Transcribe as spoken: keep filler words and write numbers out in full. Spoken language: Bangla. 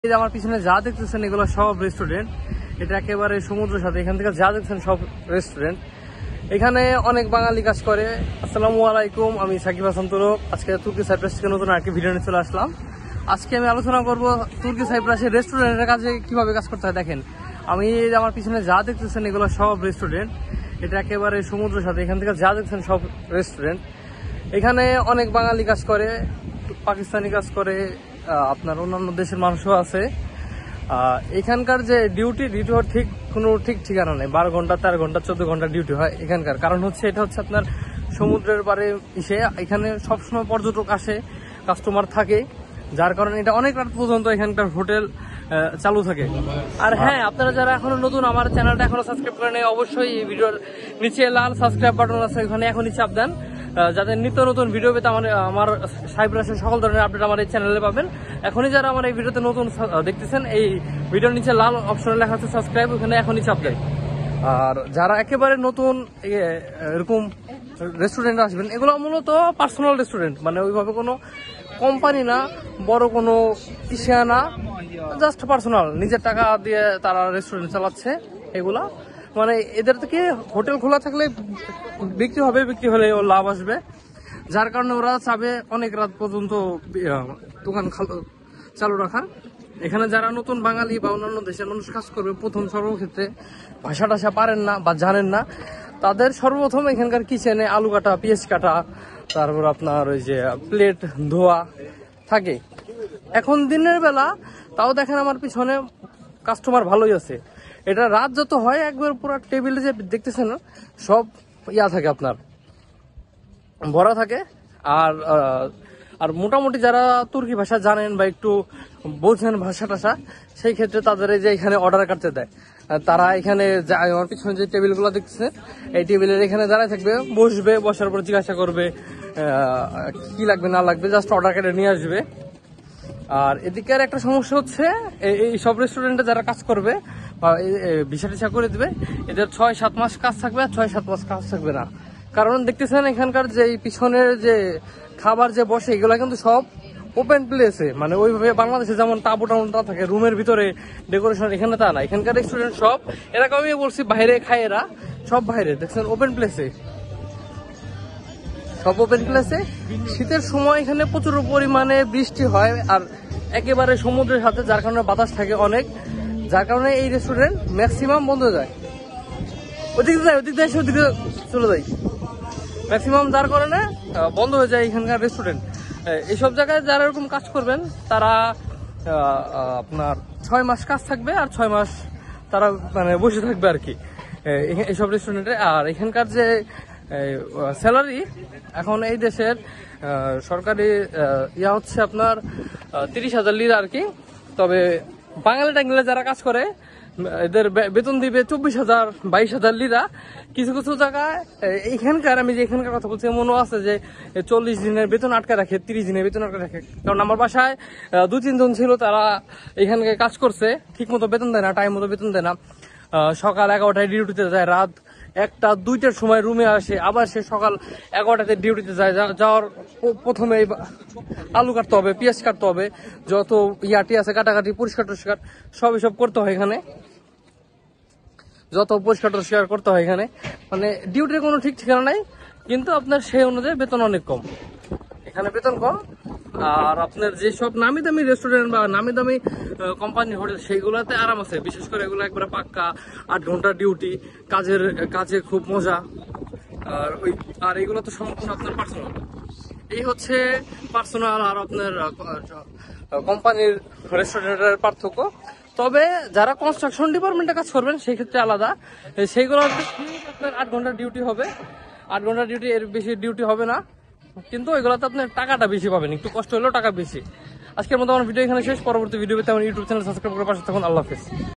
এই যে আমার পিছনে যা দেখতেছেন এগুলো সব রেস্টুরেন্ট। এটা একেবারে সমুদ্রের সাথে। এখান থেকে যা দেখছেন সব রেস্টুরেন্ট। এখানে অনেক বাঙালি কাজ করে। আসসালামু আলাইকুম, আমি সাকিব হাসান তুরক। আজকে তুর্কি সাইপ্রাস থেকে নতুন আরেকটি ভিডিও নিয়ে চলে আসলাম। আজকে আমি আলোচনা করব তুর্কি সাইপ্রাসের রেস্টুরেন্টের কাজে কিভাবে কাজ করতে হয়। দেখেন, আমি আমার পিছনে যা দেখতেছেন এগুলো সব রেস্টুরেন্ট। এটা একেবারে সমুদ্রের সাথে। এখান থেকে যা দেখছেন সব রেস্টুরেন্ট। এখানে অনেক বাঙালি কাজ করে, পাকিস্তানি কাজ করে, আপনার অন্যান্য দেশের মানুষও আছে। এখানকার যে ডিউটি ডিউটি হওয়ার ঠিক কোনো ঠিক ঠিকানা নেই। বারো ঘন্টা তেরো ঘন্টা চোদ্দ ঘন্টা ডিউটি হয় এখানকার। কারণ হচ্ছে এটা হচ্ছে আপনার সমুদ্রের পাড়ে এসে এখানে সবসময় পর্যটক আসে, কাস্টমার থাকে, যার কারণে এটা অনেক রাত পর্যন্ত এখানকার হোটেল চালু থাকে। আর হ্যাঁ, আপনারা যারা এখনো নতুন, আমার চ্যানেলটা এখনো সাবস্ক্রাইব করেন, অবশ্যই এই ভিডিওর নিচে লাল সাবস্ক্রাইব বাটন আছে, ওখানে এখনই চাপ দেন, যাতে নিত্য নতুন ভিডিও পেতে আমার আমার সাইপ্রাসের সকল ধরনের আপডেট আমার এই চ্যানেলে পাবেন। এখনই যারা আমার এই ভিডিওতে নতুন দেখতেছেন, এই ভিডিওর নিচে লাল অপশনে লেখা আছে সাবস্ক্রাইব, ওখানে এখনই চাপ দেয়। আর যারা একেবারে নতুন এরকম রেস্টুরেন্টে আসবেন, এগুলো মূলত পার্সোনাল রেস্টুরেন্ট, মানে ওইভাবে কোনো কোম্পানি না, বড় কোনো ইসিয়া না, জাস্ট পার্সোনাল, নিজের টাকা দিয়ে তারা রেস্টুরেন্ট চালাচ্ছে। এগুলা মানে এদের থেকে হোটেল খোলা থাকলে বিক্রি হবে, বিক্রি হলে লাভ আসবে, যার কারণে ওরা চাবে অনেক রাত পর্যন্ত দোকান চালু রাখার। এখানে যারা নতুন বাঙালি বা অন্যান্য দেশের মানুষ কাজ করবে, প্রথম সর্বক্ষেত্রে ভাষা টাষা পারেন না বা জানেন না, তাদের সর্বপ্রথম এখানকার কিচেনে আলু কাটা, পেঁয়াজ কাটা, তারপর আপনার ওই যে প্লেট ধোয়া থাকে। এখন দিনের বেলা তাও দেখেন আমার পিছনে কাস্টমার ভালোই আছে। এটা রাত যত হয় একবার পুরো টেবিলে যে দেখতেছেন সব ইয়া থাকে, আপনার ভরা থাকে। আর আর মোটামুটি যারা তুর্কি ভাষা জানেন বা একটু বোঝেন ভাষা টাষা, সেই ক্ষেত্রে তাদের এই যে এখানে অর্ডার কাটতে দেয়। তারা এখানে আমার পিছনে যে টেবিলগুলো দেখতেছে, এই টেবিলের এখানে দাঁড়ায় থাকবে, বসবে, বসার পর জিজ্ঞাসা করবে কি লাগবে না লাগবে, জাস্ট অর্ডার কেটে নিয়ে আসবে। আর এদিকে আর একটা সমস্যা হচ্ছে, এই সব রেস্টুরেন্টে যারা কাজ করবে বা ভিসা টিসা করে দিবে, এদের ছয় সাত মাস কাজ থাকবে, আর ছয় সাত মাস কাজ থাকবে না। কারণ দেখতেছেন এখানকার যে পিছনের যে খাবার যে বসে, এগুলা কিন্তু সব ওপেন প্লেসে, মানে ওইভাবে বাংলাদেশে যেমন তাবু টাবুটা থাকে রুমের ভিতরে ডেকোরেশন, এখানে তা না। এখানকার রেস্টুরেন্ট সব এরকম, আমি বলছি বাইরে খায় এরা, সব বাইরে দেখছেন ওপেন প্লেসে, সব ওপেন প্লেসে। শীতের সময় এখানে প্রচুর পরিমাণে বৃষ্টি হয়, আর একেবারে সমুদ্রের সাথে, যার কারণে বাতাস থাকে অনেক, যার কারণে এই রেস্টুরেন্ট ম্যাক্সিমাম বন্ধ হয়ে যায়। ওদিকে যায়, ওদিক যায়, ওদিকে চলে যায় ম্যাক্সিমাম, যার কারণে বন্ধ হয়ে যায় এখানকার রেস্টুরেন্ট। এইসব জায়গায় যারা এরকম কাজ করবেন, তারা আপনার ছয় মাস কাজ থাকবে, আর ছয় মাস তারা মানে বসে থাকবে আর কি এইসব রেস্টুরেন্টে। আর এখানকার যে স্যালারি এখন এই দেশের সরকারি ইয়া হচ্ছে আপনার তিরিশ হাজার লিরা আর কি। তবে বাঙালি টাঙ্গিলে যারা কাজ করে, এদের বেতন দিবে চব্বিশ হাজার বাইশ হাজার লিরা। কিছু কিছু জায়গায় এখানকার, আমি যে এখানকার কথা বলছি, এমনও আছে যে চল্লিশ দিনের বেতন আটকে রাখে, তিরিশ দিনের বেতন আটকে রাখে। কারণ আমার বাসায় দু তিনজন ছিল, তারা এখানকে কাজ করছে, ঠিক মতো বেতন দেয় না, টাইম মতো বেতন দেয় না। সকাল এগারোটায় ডিউটিতে যায়, রাত একটা দুইটার সময় রুমে আসে, আবার সে সকাল এগারোটাতে ডিউটিতে যায়। যাওয়ার প্রথমে আলু কাটতে হবে, পেঁয়াজ কাটতে হবে, যত ইয়াটি আছে কাটাকাটি, পরিষ্কার টরিষ্কার সব এসব করতে হয় এখানে, যত পরিষ্কার টরিষ্কার করতে হয় এখানে। মানে ডিউটির কোনো ঠিক ঠিকানা নাই, কিন্তু আপনার সেই অনুযায়ী বেতন অনেক কম, এখানে বেতন কম। আর আপনার যেসব নামি দামি রেস্টুরেন্ট বা নামি দামি কোম্পানি হোটেল, সেইগুলোতে আরাম আছে। বিশেষ করে এগুলো একবারে পাক্কা আট ঘন্টা ডিউটি, কাজের কাজে খুব মজা। আর ওই আর এগুলো তো সম্পূর্ণ আপনার পার্সোনাল। এই হচ্ছে পার্সোনাল আর আপনার কোম্পানির রেস্টুরেন্টের পার্থক্য। তবে যারা কনস্ট্রাকশন ডিপার্টমেন্টে কাজ করবেন, সেই ক্ষেত্রে আলাদা। সেইগুলো আপনার আট ঘন্টা ডিউটি হবে, আট ঘন্টা ডিউটি, এর বেশি ডিউটি হবে না। কিন্তু এগুলোতে আপনার টাকাটা বেশি পাবেন, একটু কষ্ট হলেও টাকা বেশি। আজকের মতো আমার ভিডিও এখানে শেষ। পরবর্তী ভিডিও পেতে আমার ইউটিউব চ্যানেল সাবস্ক্রাইব করে পাশে থাকুন। আল্লাহ হাফেজ।